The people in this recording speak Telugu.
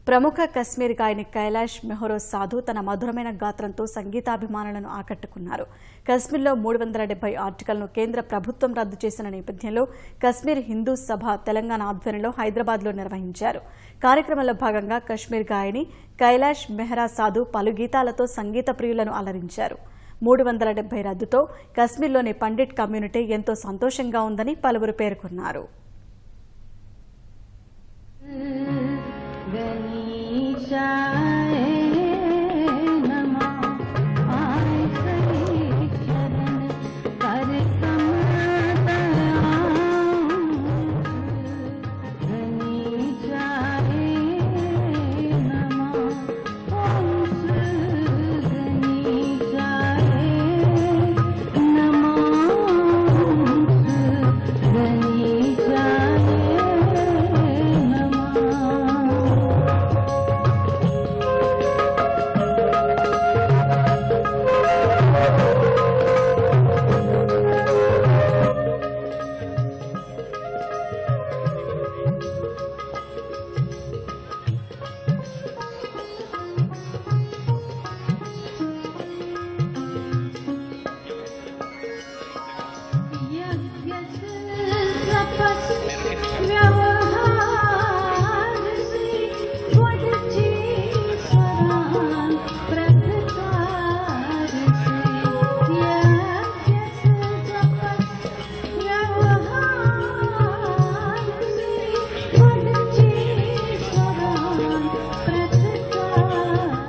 ప్రముఖ కశ్మీర్ గాయని కైలాష్ మెహ్రా సాధు తన మధురమైన గాత్రంతో సంగీతాభిమానులను ఆకట్టుకున్నారు. కశ్మీర్లో 370 ఆర్టికల్ను కేంద్ర ప్రభుత్వం రద్దు చేసిన నేపథ్యంలో కశ్మీర్ హిందూ సభ తెలంగాణ ఆధ్వర్యంలో హైదరాబాద్లో నిర్వహించారు. కార్యక్రమంలో భాగంగా కశ్మీర్ గాయని కైలాష్ మెహ్రా సాధు పలు గీతాలతో సంగీత ప్రియులను అలరించారు. 370 రద్దుతో కశ్మీర్లోని పండిట్ కమ్యూనిటీ ఎంతో సంతోషంగా ఉందని పలువురు పేర్కొన్నారు. Shah